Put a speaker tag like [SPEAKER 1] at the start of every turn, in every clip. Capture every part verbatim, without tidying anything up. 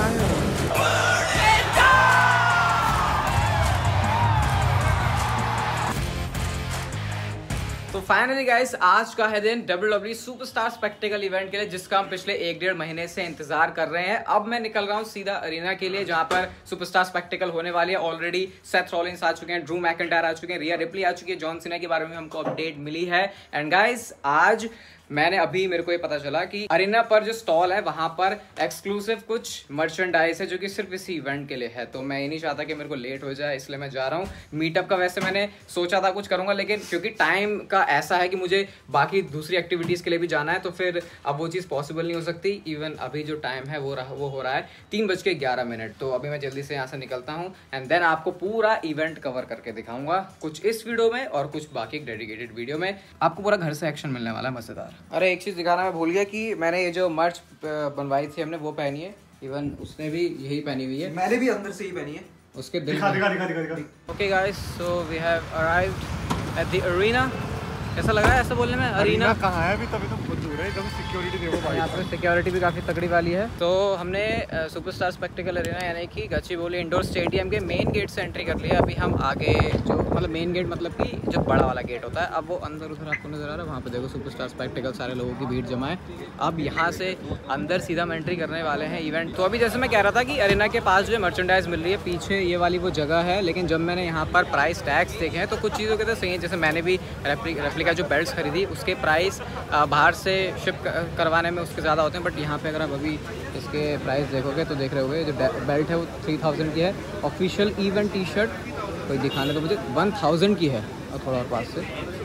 [SPEAKER 1] तो finally guys आज का है दिन W W E Superstar Spectacle event के लिए, जिसका हम पिछले एक डेढ़ महीने से इंतजार कर रहे हैं। अब मैं निकल रहा हूँ सीधा अरीना के लिए, जहां पर सुपरस्टार स्पेक्टिकल होने वाली है। ऑलरेडी सेथ रॉलिंस आ चुके हैं, ड्रू मैकिंटायर आ चुके हैं, रिया रिप्ली आ चुकी है, जॉन सीना के बारे में हमको अपडेट मिली है। एंड गाइस आज मैंने अभी मेरे को ये पता चला कि अरीना पर जो स्टॉल है वहां पर एक्सक्लूसिव कुछ मर्चेंडाइज है जो कि सिर्फ इसी इवेंट के लिए है। तो मैं ये नहीं चाहता कि मेरे को लेट हो जाए, इसलिए मैं जा रहा हूँ। मीटअप का वैसे मैंने सोचा था कुछ करूंगा, लेकिन क्योंकि टाइम का ऐसा है कि मुझे बाकी दूसरी एक्टिविटीज के लिए भी जाना है, तो फिर अब वो चीज़ पॉसिबल नहीं हो सकती। इवन अभी जो टाइम है वो रहा वो हो रहा है तीन बज के ग्यारह मिनट। तो अभी मैं जल्दी से यहाँ से निकलता हूँ एंड देन आपको पूरा इवेंट कवर करके दिखाऊंगा, कुछ इस वीडियो में और कुछ बाकी डेडिकेटेड वीडियो में। आपको पूरा घर से एक्शन मिलने वाला है मजेदार। अरे एक चीज़ मैं भूल गया कि मैंने ये जो मर्च बनवाई थी हमने वो पहनी है, इवन उसने भी यही पहनी हुई है,
[SPEAKER 2] मैंने भी अंदर से ही पहनी है।
[SPEAKER 1] उसके दिल
[SPEAKER 2] दिखा दिखा दिखा दिखा दिखा।
[SPEAKER 1] Okay guys, so we have arrived at the arena. ऐसा लग रहा है ऐसा बोलने में, अरीना
[SPEAKER 2] कहाँ है अभी? तभी तो बहुत दूर है, एकदम सिक्योरिटी देखो भाई।
[SPEAKER 1] यहाँ पे सिक्योरिटी भी काफ़ी तगड़ी वाली है। तो हमने सुपरस्टार स्पेक्टिकल अरीना यानी कि गच्चीबोली इंडोर स्टेडियम के मेन गेट से एंट्री कर लिया। अभी हम आगे जो मतलब मेन गेट मतलब कि जो बड़ा वाला गेट होता है, अब वो अंदर उधर आपको नजर आ रहा है, वहाँ पे देखो सुपरस्टार स्पेक्टिकल, सारे लोगों की भीड़ जमा है। अब यहाँ से अंदर सीधा हम एंट्री करने वाले हैं इवेंट। तो अभी जैसे मैं कह रहा था कि अरीना के पास जो मर्चेंडाइज मिल रही है, पीछे ये वाली वो जगह है, लेकिन जब मैंने यहाँ पर प्राइस टैग्स देखे हैं तो कुछ चीज़ों के तो सही है। जैसे मैंने भी रेप्लिका जो बेल्ट खरीदी उसके प्राइस बाहर से शिप करवाने में उसके ज़्यादा होते हैं, बट यहाँ पे अगर आप अभी इसके प्राइस देखोगे तो देख रहे होगे जो बेल्ट है वो थ्री थाउजेंड की है। ऑफिशियल इवेंट टी शर्ट कोई दिखाने तो मुझे वन थाउजेंड की है, और थोड़ा और पास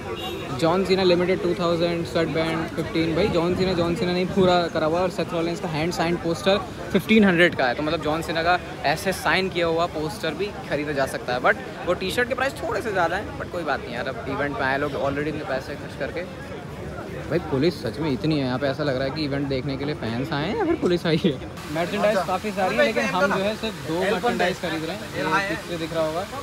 [SPEAKER 1] से John Cena limited two thousand, sweat band fifteen. भाई जॉन सीना जॉन सीना नहीं पूरा करा हुआ, और सेथ रॉलिंस का hand sign poster fifteen hundred का है। तो मतलब जॉन सीना का ऐसे साइन किया हुआ पोस्टर भी खरीदा जा सकता है, बट वो टी शर्ट के प्राइस थोड़े से ज़्यादा हैं। बट कोई बात नहीं यार, अब इवेंट में आए लोग ऑलरेडी इतने पैसे खर्च करके। भाई पुलिस सच में इतनी है यहाँ पे, ऐसा लग रहा है कि इवेंट देखने के लिए फैंस आए हैं या फिर पुलिस आई है। मर्चेंडाइज काफ़ी सारी है, लेकिन हम जो है सिर्फ दो मर्चेंडाइज खरीद रहे हैं। ये पीछे दिख रहा होगा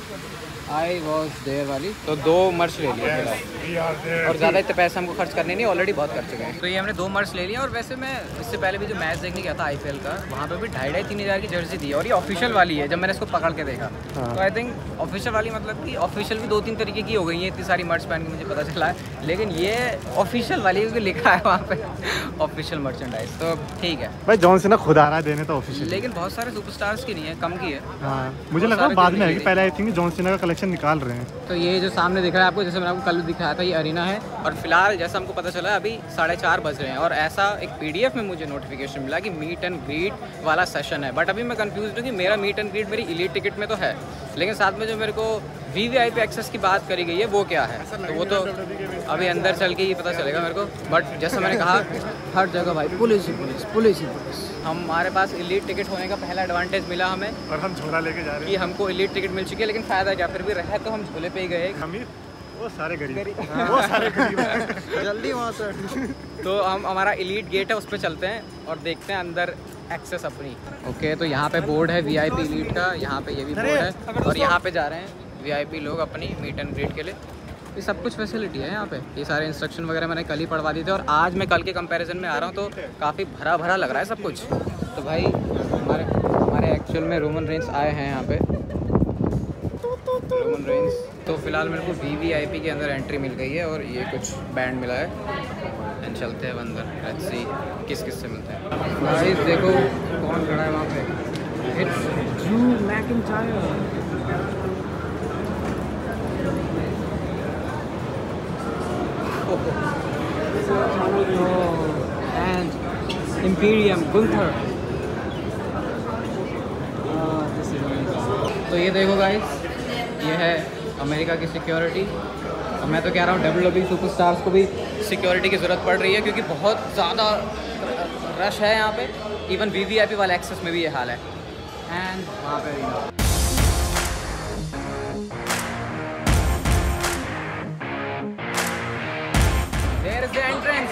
[SPEAKER 1] आई वॉज देयर वाली, तो दो मर्च ले लिया फिलहाल, और ज़्यादा इतने पैसे हमको खर्च करने नहीं, ऑलरेडी बहुत कर चुके हैं। तो ये हमने दो मर्च ले लिया। और वैसे मैं इससे पहले भी जो मैच देखने गया था आईपीएल का, वहाँ पे भी ढाई ढाई तीन हज़ार की जर्सी दी, और ये ऑफिशियल वाली है। जब मैंने इसको पकड़ के देखा हाँ। तो आई थिंक ऑफिशियल वाली मतलब कि ऑफिशियल भी दो तीन तरीके की हो गई है, इतनी सारी मर्च पहन के मुझे पता चला है, लेकिन ये ऑफिशियल वाली क्योंकि लिखा है वहाँ पे ऑफिशियल मर्चेंडाइज, तो ठीक है
[SPEAKER 2] भाई। जॉन सीना खुद आ रहा है देने तो ऑफिशियल,
[SPEAKER 1] लेकिन बहुत सारे सुपरस्टार्स की नहीं है, कम की है।
[SPEAKER 2] हाँ, मुझे लगा बाद में है कि पहले आई थिंक जॉन सीना का कलेक्शन निकाल रहे हैं।
[SPEAKER 1] तो ये जो सामने दिख रहा है आपको, जैसे मैंने आपको कल दिखाया था, ये अरीना है। और फिलहाल जैसा हमको पता चला अभी साढ़े चार बज रहे हैं, और ऐसा एक पीडीएफ में मुझे नोटिफिकेशन मिला कि मीट एंड ग्रीट वाला सेशन है। बट अभी मैं कंफ्यूज हूँ कि मेरा मीट एंड ग्रीट मेरी इलीट टिकट में तो है, लेकिन साथ में जो मेरे को वीवीआईपी एक्सेस की बात करी गई है वो क्या है, तो वो तो अभी अंदर चल के ही पता चलेगा मेरे को। बट जैसा मैंने कहा हर जगह भाई पुलिस ही पुलिस पुलिस ही पुलिस। हमारे पास इलीट टिकट होने का पहला एडवांटेज मिला हमें,
[SPEAKER 2] और हम झोला लेके जा रहे हैं
[SPEAKER 1] कि हमको इलीट टिकट मिल चुकी है, लेकिन फ़ायदा क्या, फिर भी रहे तो हम झोले पे ही गए।
[SPEAKER 2] वो सारे गरीब वो सारे गरीब
[SPEAKER 1] जल्दी वहाँ से तो हम हमारा इलीट गेट है उस पर चलते हैं और देखते हैं अंदर एक्सेस अपनी। ओके तो यहाँ पे बोर्ड है वीआईपी इलीट का, यहाँ पे ये भी बोर्ड है, और यहाँ पे जा रहे हैं वीआईपी लोग अपनी मीट एंड ग्रीट के लिए। ये सब कुछ फैसिलिटी है यहाँ पे, ये सारे इंस्ट्रक्शन वगैरह मैंने कल ही पढ़वा दिए थे, और आज मैं कल के कंपैरिजन में आ रहा हूँ तो काफ़ी भरा भरा लग रहा है सब कुछ। तो भाई हमारे हमारे एक्चुअल में रोमन रेंस आए हैं यहाँ पे, रोमन रेंस। तो फिलहाल मेरे को वीवीआईपी के अंदर एंट्री मिल गई है, और ये कुछ बैंड मिला है, एंड चलते हैं अंदर, लेट्स सी किस किस से मिलते हैं। गाइस देखो कौन खड़ा है वहाँ पे, it's Drew McIntyre. And Imperium Gunther. तो ये देखो गाइस, ये है अमेरिका की सिक्योरिटी, और मैं तो कह रहा हूँ डब्ल्यू डब्ल्यू ई सुपरस्टार्स को भी सिक्योरिटी की ज़रूरत पड़ रही है, क्योंकि बहुत ज़्यादा रश है यहाँ पे। इवन वीवीआईपी वाले एक्सेस में भी ये हाल है। एंड वहाँ पे there is the entrance,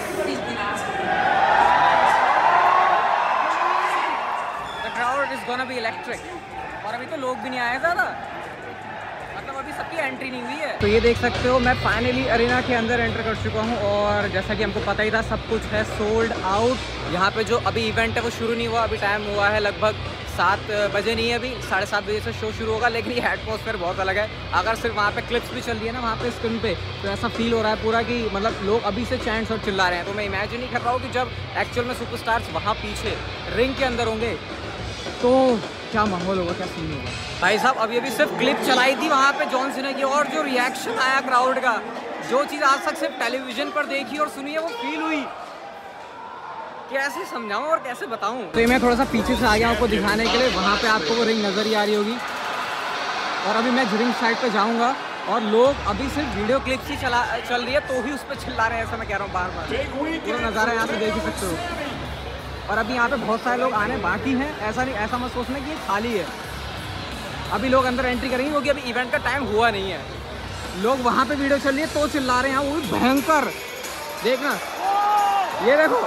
[SPEAKER 1] the crowd is gonna be electric. और अभी तो लोग भी नहीं आए ज़्यादा, मतलब अभी सबकी एंट्री नहीं हुई है। तो ये देख सकते हो मैं फाइनली अरीना के अंदर एंटर कर चुका हूँ, और जैसा कि हमको पता ही था सब कुछ है सोल्ड आउट। यहाँ पे जो अभी इवेंट है वो शुरू नहीं हुआ, अभी टाइम हुआ है लगभग सात बजे नहीं है अभी, साढ़े सात बजे से शो शुरू होगा, लेकिन ये एटमॉस्फेयर बहुत अलग है। अगर सिर्फ वहाँ पे क्लिप्स भी चल रही है ना वहाँ पे स्क्रीन पे, तो ऐसा फील हो रहा है पूरा कि मतलब लोग अभी से चैंट्स और चिल्ला रहे हैं। तो मैं इमेजिन नहीं कर रहा हूँ कि जब एक्चुअल में सुपरस्टार्स वहाँ पीछे रिंग के अंदर होंगे तो क्या माहौल होगा, क्या सीन होगा। भाई साहब अभी अभी सिर्फ क्लिप चलाई थी वहाँ पे जॉन सीना की, और जो रिएक्शन आया क्राउड का, जो चीज़ आज तक सिर्फ टेलीविजन पर देखी और सुनी है वो फील हुई, कैसे समझाऊं और कैसे बताऊं। तो ये मैं थोड़ा सा पीछे से आ गया आपको दिखाने के लिए, वहाँ पे आपको वो रिंग नज़र ही आ रही होगी। और अभी मैं रिंग साइड पे जाऊँगा और लोग अभी सिर्फ वीडियो क्लिप्स ही चला चल रही है तो ही उस पर चिल्ला रहे हैं, ऐसा मैं कह रहा हूँ बार बार। पूरा नज़ारा यहाँ से देख ही सकते हो। और अभी यहाँ पे बहुत सारे लोग आने बाकी हैं, ऐसा नहीं ऐसा मत सोचना कि ये खाली है। अभी लोग अंदर एंट्री करेंगे क्योंकि अभी इवेंट का टाइम हुआ नहीं है। लोग वहाँ पे वीडियो चल रही है तो चिल्ला रहे हैं, वो भी भयंकर। देखना ये देखो,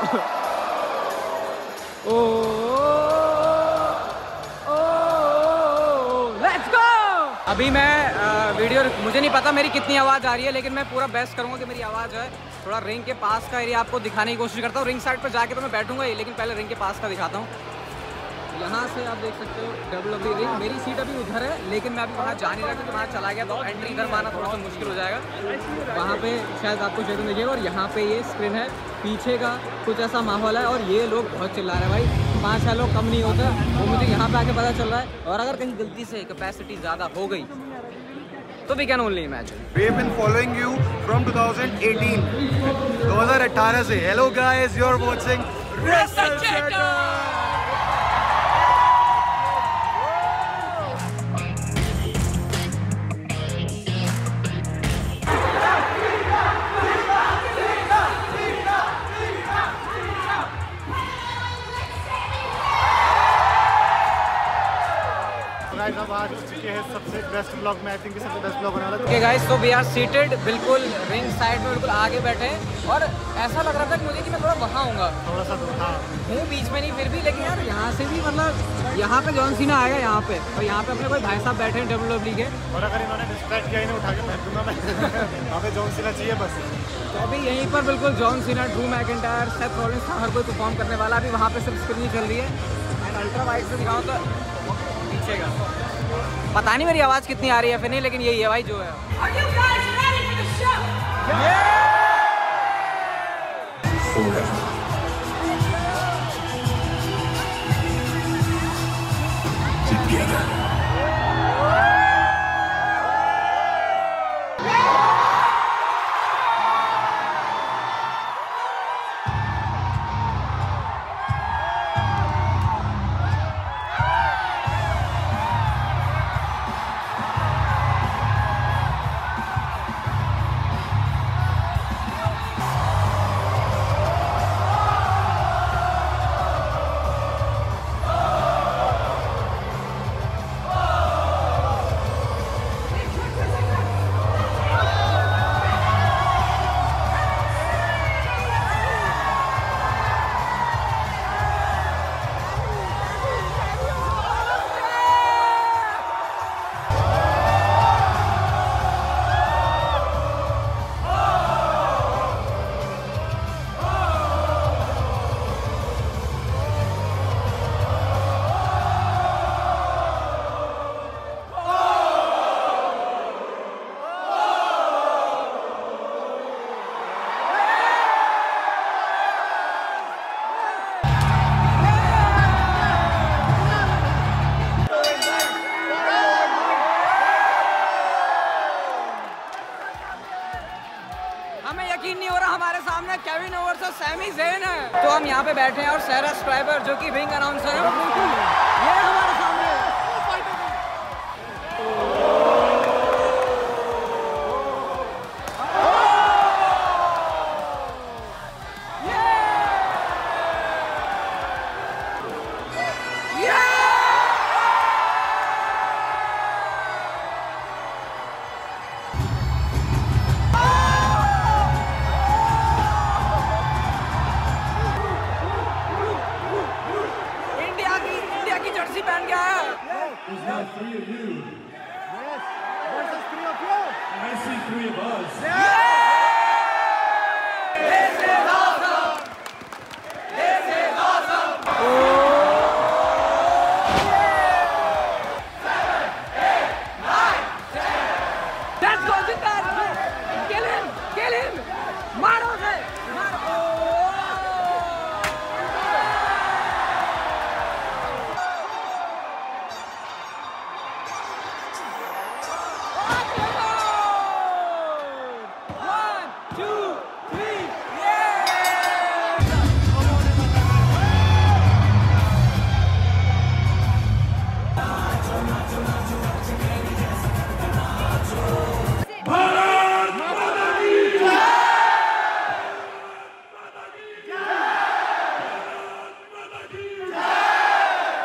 [SPEAKER 1] ओ लेट्स गो। अभी मैं आ, वीडियो मुझे नहीं पता मेरी कितनी आवाज़ आ रही है, लेकिन मैं पूरा बेस्ट करूँगा कि मेरी आवाज़ है थोड़ा रिंग के पास का एरिया आपको दिखाने की कोशिश करता हूँ। रिंग साइड पर जाके तो मैं बैठूंगा ही, लेकिन पहले रिंग के पास का दिखाता हूँ। यहाँ से आप देख सकते हो डब्ल्यू डब्ल्यू रिंग, मेरी सीट अभी उधर है, लेकिन मैं अभी वहाँ जा नहीं रहा क्योंकि वहाँ चला गया तो एंट्री इधर मारना थोड़ा सा मुश्किल हो जाएगा। वहाँ पे शायद आपको जगह मिलेगा। और यहाँ पे ये स्क्रीन है, पीछे का कुछ ऐसा माहौल है और ये लोग बहुत चिल्ला रहे हैं भाई, पाँच छः लोग कम नहीं होता। वो मुझे यहाँ पे आके पता चल रहा है। और अगर कहीं गलती से कैपेसिटी ज़्यादा हो गई तो we can only imagine.
[SPEAKER 3] We have been following you from twenty eighteen. दो हज़ार अठारह से। Hello guys, you're watching WrestleChatter.
[SPEAKER 2] Guys अब आज चुके हैं सबसे बेस्ट ब्लॉग में, आई थिंक सबसे बेस्ट ब्लॉग होने वाला है।
[SPEAKER 1] ओके गाइस, तो वी आर सीटेड बिल्कुल रिंग साइड में, बिल्कुल आगे बैठे हैं। और ऐसा लग रहा था कि मुझे कि मैं थोड़ा वहाँ आऊँगा,
[SPEAKER 2] थोड़ा सा दूर हाँ
[SPEAKER 1] हूँ बीच में नहीं फिर भी, लेकिन यार यहाँ से भी मतलब यहाँ पे जॉन सीना आएगा यहाँ पे, और यहाँ पे अपने कोई भाई साहब बैठे हैं डब्ल्यू डब्ल्यू के।
[SPEAKER 2] और अगर इन्होंने डिस्ट्रैक्ट किया इन्हें उठा के फेंक दूंगा मैं। वहाँ पे जॉन सीना चाहिए बस।
[SPEAKER 1] तो अभी यहीं पर बिल्कुल John Cena, Drew McIntyre, Seth Rollins हर कोई परफॉर्म करने वाला। अभी वहाँ पे सिर्फ स्क्रीन चल रही है। एंड अल्ट्रा वाइड से दिखाऊँ तो पीछे का पता नहीं मेरी आवाज़ कितनी आ रही है फिर नहीं, लेकिन यही है भाई जो है। हमें यकीन नहीं हो रहा हमारे सामने केविन ओवन्स और सैमी ज़ेन है। तो हम यहाँ पे बैठे हैं और सारा स्ट्राइबर जो कि रिंग अनाउंसर है, ये हमारे सामने
[SPEAKER 4] Three of you. Yes. Versus three of you. And I see three of us.
[SPEAKER 1] Yeah! This is awesome. This is awesome. Oh! Yeah!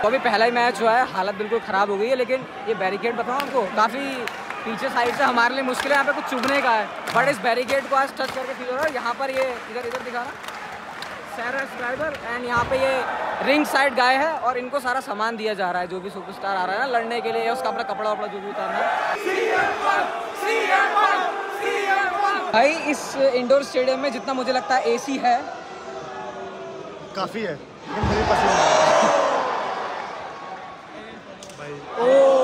[SPEAKER 1] तो अभी पहला ही मैच हुआ है, हालत बिल्कुल ख़राब हो गई है, लेकिन ये बैरिकेड बताऊँ आपको काफ़ी पीछे साइड से हमारे लिए मुश्किल है, यहाँ पे कुछ चुभने का है, बट इस बैरिकेड को आज टच करके फील हो रहा है। यहाँ पर ये इधर इधर दिखा रहा सारा ड्राइवर एंड यहाँ पे ये रिंग साइड गाय है और इनको सारा सामान दिया जा रहा है, जो भी सुपरस्टार आ रहा है ना लड़ने के लिए, उसका अपना कपड़ा वपड़ा जो भी उतारना है। भाई इस इंडोर स्टेडियम में जितना मुझे लगता है एसी है
[SPEAKER 2] काफ़ी है, लेकिन मुझे पसंद है भाई।
[SPEAKER 1] ओ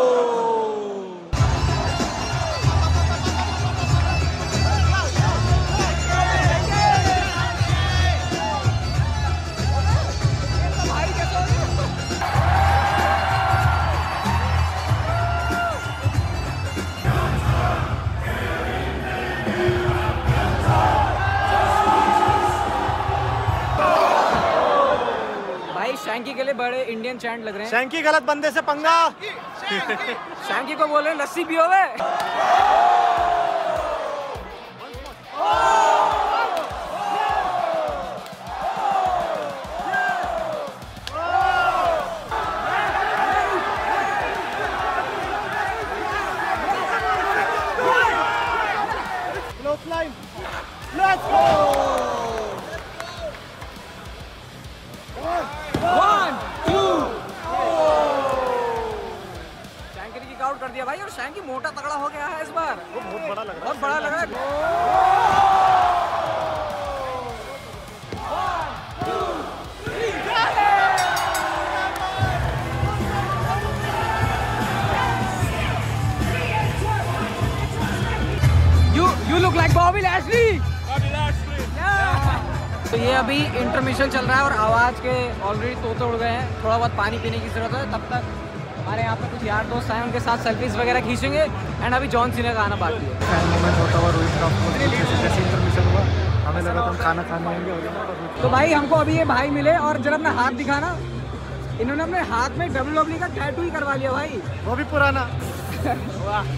[SPEAKER 1] शैंकी के लिए बड़े इंडियन चैंट लग रहे हैं।
[SPEAKER 2] शैंकी गलत बंदे से पंगा।
[SPEAKER 1] शैंकी को बोल रहे हैं लस्सी पियोगे।
[SPEAKER 2] Let's go!
[SPEAKER 1] आउट कर दिया भाई, और शैंकी मोटा तगड़ा हो गया है इस बार,
[SPEAKER 2] वो बहुत बड़ा लग रहा है,
[SPEAKER 1] बहुत बड़ा लग रहा है। You you look like Bobby Lashley.
[SPEAKER 4] Bobby Lashley.
[SPEAKER 1] Yeah. तो ये अभी इंटरमिशन चल रहा है और आवाज़ के ऑलरेडी तोते उड़ गए हैं, थोड़ा बहुत पानी पीने की जरूरत है। तब तक हमारे यहाँ पे कुछ यार दोस्त आए, उनके साथ सेल्फीज वगैरह खींचेंगे एंड अभी जॉन सीना का आना बाकी है।
[SPEAKER 2] फैन मोमेंट होता हुआ रोहित का जैसे इंटरमिशन हुआ, हमें लगा हम खाना खाने आएंगे।
[SPEAKER 1] तो भाई हमको अभी ये भाई मिले और जरा अपना हाथ दिखाना, इन्होंने अपने हाथ में डब्ल्यू डब्ल्यू का टैटू ही करवा लिया भाई,
[SPEAKER 2] वो भी पुराना।
[SPEAKER 1] वाह।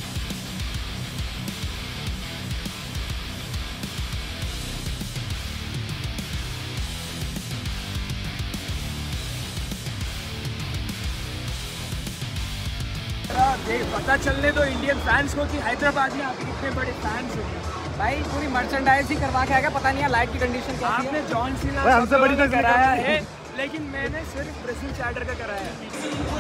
[SPEAKER 5] पता चलने दो इंडियन फैंस को कि हैदराबाद में आपके कितने बड़े फैंस हैं।
[SPEAKER 1] भाई पूरी मर्चेंडाइज ही करवा के आएगा, पता नहीं है लाइट की कंडीशन क्या है।
[SPEAKER 5] आपने जॉन सीना
[SPEAKER 2] भाई हमसे बड़ी तस्वीर
[SPEAKER 5] कराया है, लेकिन मैंने सिर्फ ब्रेसिल चैटर का कराया है।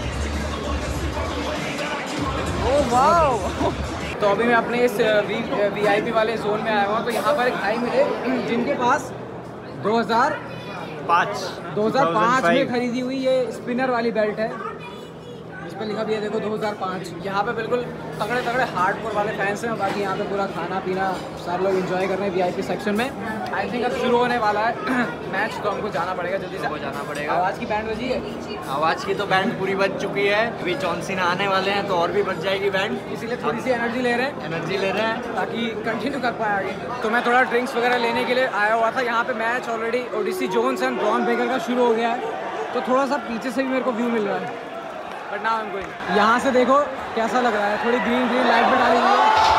[SPEAKER 1] ओह वाह। तो अभी मैं अपने इस वी आई पी वाले जोन में आया हुआ, तो यहाँ पर एक भाई मिले जिनके पास दो हज़ार पाँच में खरीदी हुई ये स्पिनर वाली बेल्ट है, इस पर लिखा भी है देखो दो हज़ार पाँच। यहाँ पे बिल्कुल तगड़े तगड़े हार्डकोर वाले फैंस हैं, बाकी यहाँ पे पूरा खाना पीना सारे लोग एंजॉय कर रहे हैं वीआईपी सेक्शन में। आई थिंक अब शुरू होने वाला है मैच, तो हमको जाना पड़ेगा जल्दी से।
[SPEAKER 6] जाना पड़ेगा।
[SPEAKER 1] आवाज़ की बैंड बजी है,
[SPEAKER 6] आवाज़ की तो बैंड पूरी बज चुकी है, अभी जॉन सीना आने वाले हैं तो और भी बज जाएगी बैंड,
[SPEAKER 1] इसीलिए थोड़ी सी एनर्जी ले रहे हैं
[SPEAKER 6] एनर्जी ले रहे हैं
[SPEAKER 1] ताकि कंटिन्यू कर पाए आगे। तो मैं थोड़ा ड्रिंक्स वगैरह लेने के लिए आया हुआ था। यहाँ पे match already Odyssey Jones and Bron Breakker का शुरू हो गया है, तो थोड़ा सा पीछे से भी मेरे को व्यू मिल रहा है, but now I am going. यहाँ से देखो कैसा लग रहा है, थोड़ी ग्रीन ग्रीन लाइट भी डाली हुई है।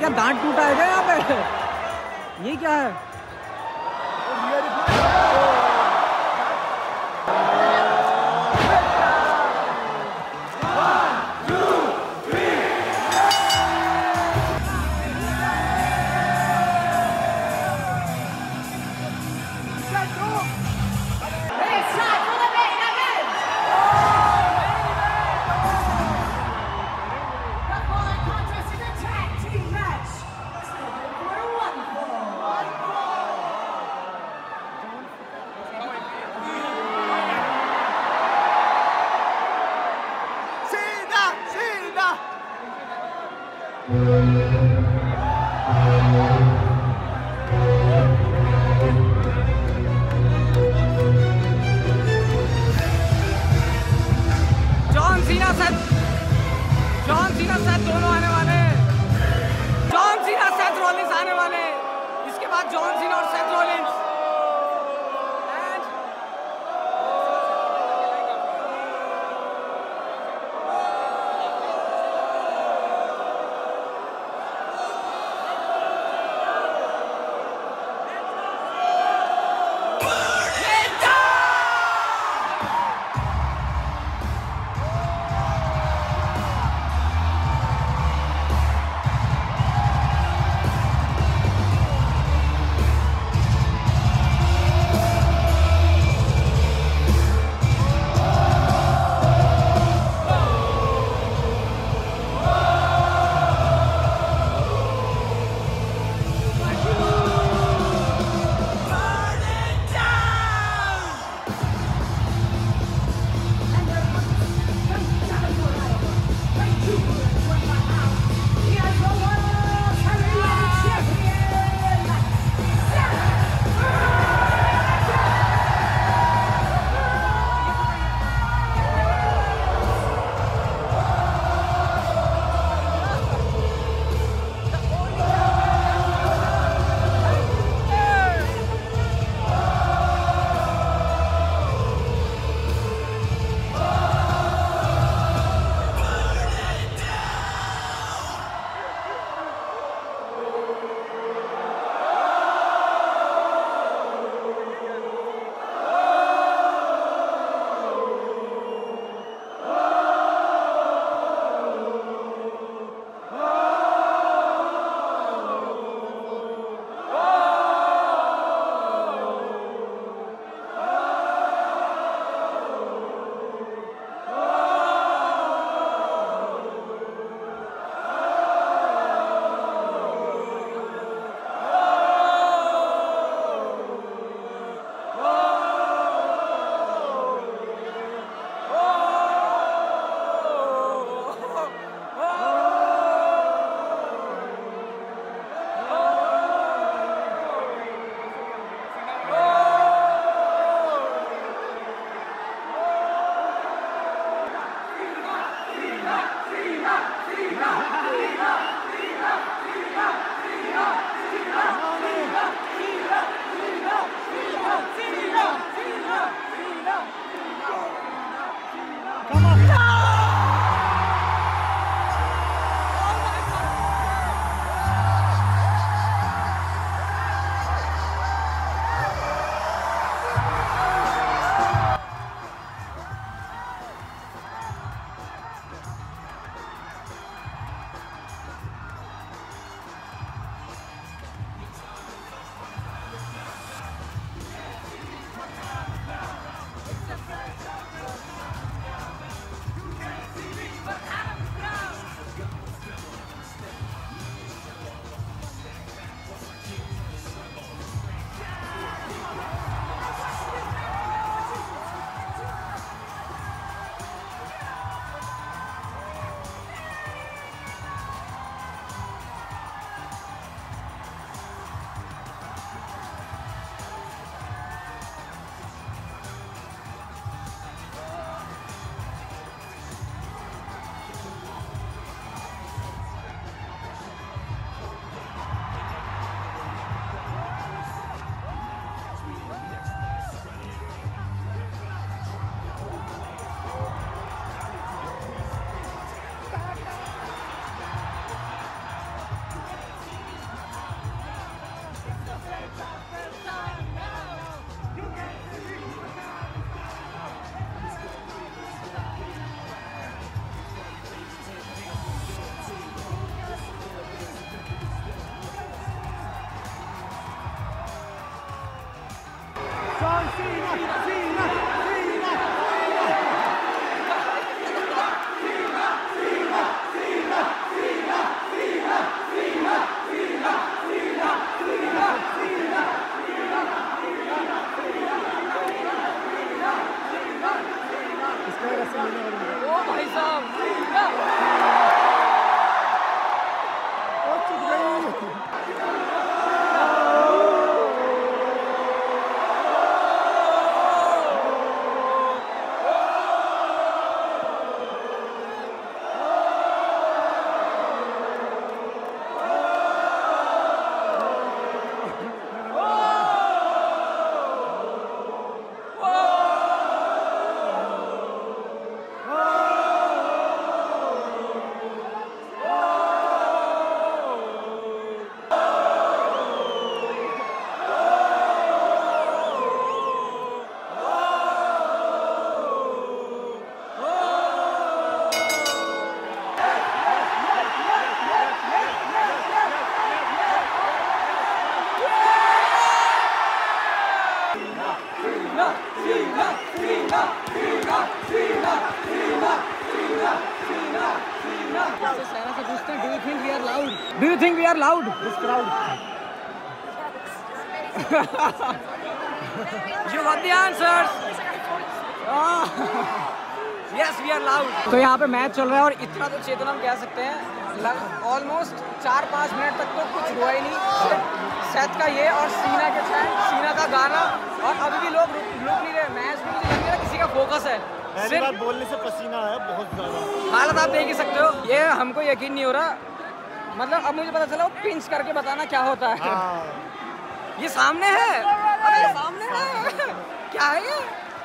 [SPEAKER 1] दांत टूटा है क्या यहाँ पे? ये क्या है? John Cena Seth John Cena Seth दोनों आने वाले हैं। जॉन सीना सेथ रॉलिंस आने वाले हैं। इसके बाद जॉन सीना और सेथ रॉलिंस। ओ भाई साहब से पूछते हैं, do you think we are loud? Do you think we are loud? This crowd. You got the answers. Yes, we are loud. तो यहाँ पे मैच चल रहा है और इतना तो चेतन हम कह सकते हैं, ऑलमोस्ट चार पाँच मिनट तक तो कुछ हुआ ही नहीं। सेथ का ये और सीना के चैंट, सीना का गाना, और अभी भी लोग रुक नहीं रहे। मैच में मुझे लग रहा है किसी का फोकस है।
[SPEAKER 2] पहली बार बोलने से पसीना आया बहुत ज़्यादा।
[SPEAKER 1] हालत आप देख ही सकते हो। ये हमको यकीन नहीं हो रहा, मतलब अब मुझे पता चला वो पिंच करके बताना क्या होता है।
[SPEAKER 2] हाँ।
[SPEAKER 1] ये सामने है, अरे ये सामने है, क्या है ये?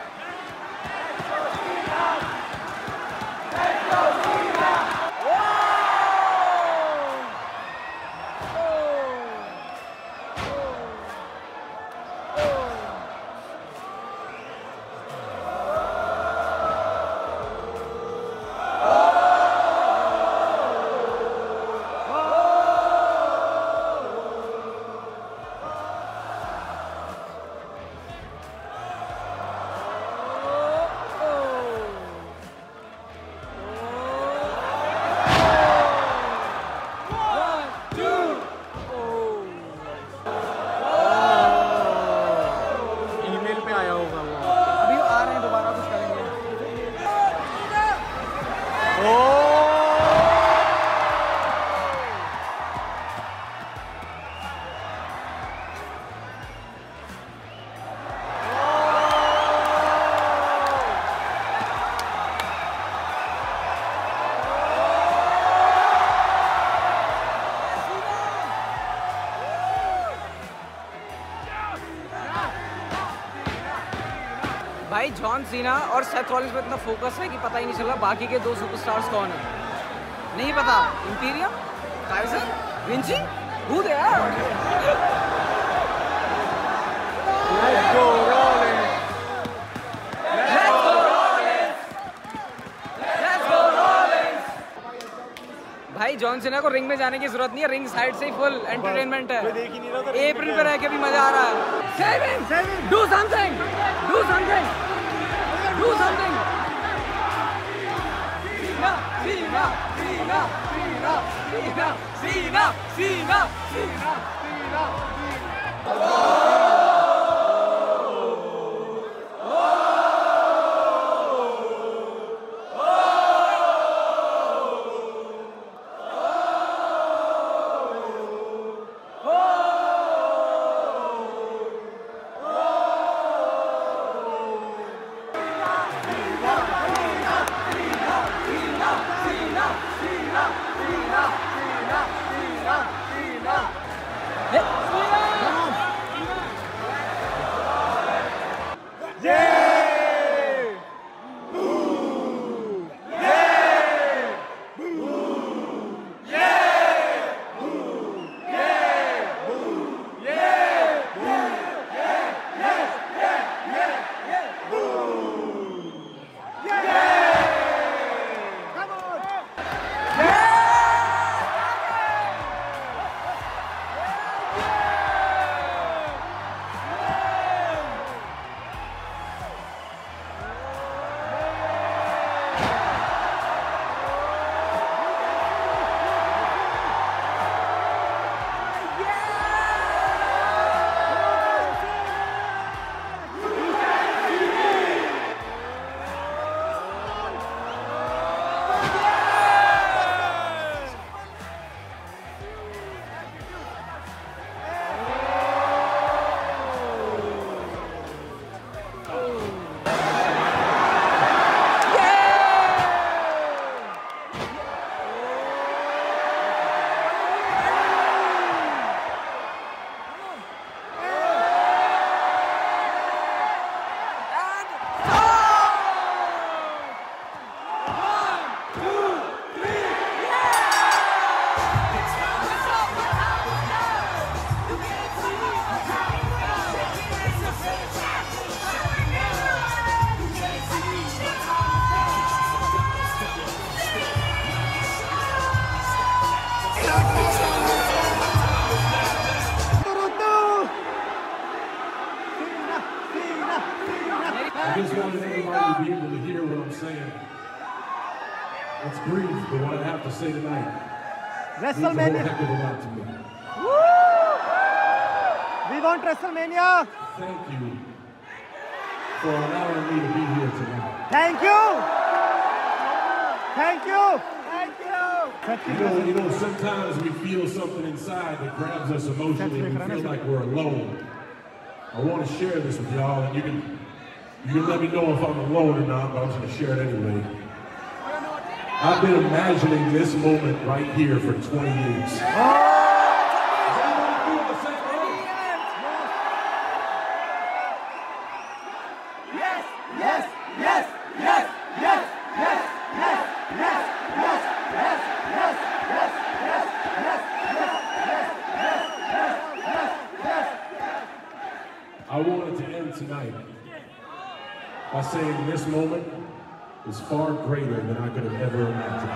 [SPEAKER 1] भाई जॉन सीना और सेथ रॉलिंस पे इतना फोकस है कि पता ही नहीं चला बाकी के दो सुपरस्टार्स कौन है। नहीं पता, Imperium, Kaiser, Vinci, who they are?
[SPEAKER 2] Let's go Rollins!
[SPEAKER 1] Let's go Rollins! Let's go Rollins! भाई जॉन सीना को रिंग में जाने की जरूरत नहीं है, रिंग साइड से ही फुल एंटरटेनमेंट है।
[SPEAKER 2] देख ही नहीं रहा था।
[SPEAKER 1] अप्रैल पे रह के भी मजा आ रहा है। Save him! Save him! Do something! Do something! Do something! Cena! Cena! Cena! Cena! Cena! Cena! Cena! Cena! Cena!
[SPEAKER 4] saying. It's brief, but what I have to say tonight means a whole
[SPEAKER 2] WrestleMania.
[SPEAKER 4] heck of a lot to me.
[SPEAKER 2] We want WrestleMania.
[SPEAKER 4] Thank you for allowing me to be here tonight.
[SPEAKER 2] Thank you. Thank you. Thank you.
[SPEAKER 4] You know, you know, sometimes we feel something inside that grabs us emotionally and we feel like we're alone. I want to share this with y'all, and you can, you can let me know if I'm alone or not, but I'm just going to share it anyway. I've been imagining this moment right here for twenty years. I wanted to end tonight by saying this moment is far greater than I could have ever imagined.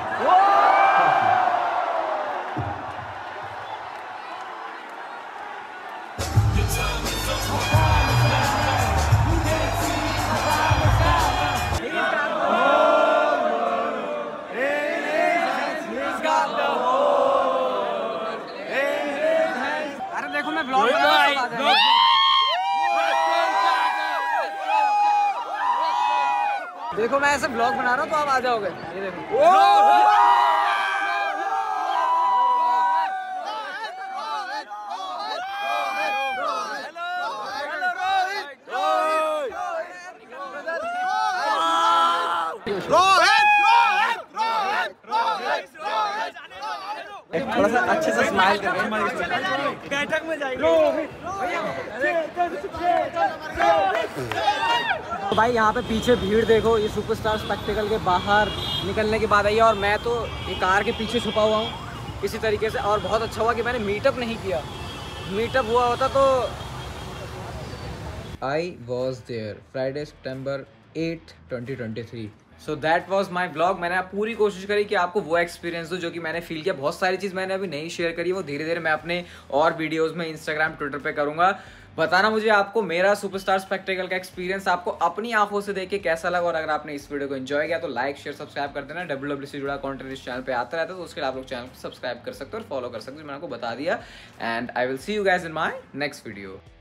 [SPEAKER 1] अरे देखो मैं blog बना रहा हूँ। देखो मैं ऐसे blog बना रहा हूँ तो आप आ जाओगे। ये देखो। थोड़ा सा अच्छे से स्माइल करके
[SPEAKER 5] बैठक में जाएंगे।
[SPEAKER 1] तो भाई यहाँ पे पीछे भीड़ देखो, ये सुपरस्टार स्पेक्टिकल के बाहर निकलने के बाद आई है और मैं तो ये कार के पीछे छुपा हुआ हूँ इसी तरीके से। और बहुत अच्छा हुआ कि मैंने मीटअप नहीं किया, मीटअप हुआ होता तो आई वॉज देयर फ्राइडे सितंबर eight twenty twenty three. So that was my blog. मैंने पूरी कोशिश करी कि आपको वो एक्सपीरियंस दूँ जो कि मैंने फील किया। बहुत सारी चीज़ मैंने अभी नहीं शेयर करी, वो धीरे धीरे मैं अपने और वीडियोस में इंस्टाग्राम ट्विटर पे करूँगा। बताना मुझे आपको मेरा सुपरस्टार स्पेक्टिकल का एक्सपीरियंस आपको अपनी आंखों से देख के कैसा लगा। और अगर आपने इस वीडियो को एंजॉय किया तो लाइक शेयर सब्सक्राइब कर देना। डब्ल्यू डब्ल्यू से जुड़ा कंटेंट इस चैनल पे आता रहता है तो उसके लिए आप लोग चैनल को सब्सक्राइब कर सकते हो और फॉलो कर सकते हो, मैंने आपको बता दिया। And I will see you guys in my next video.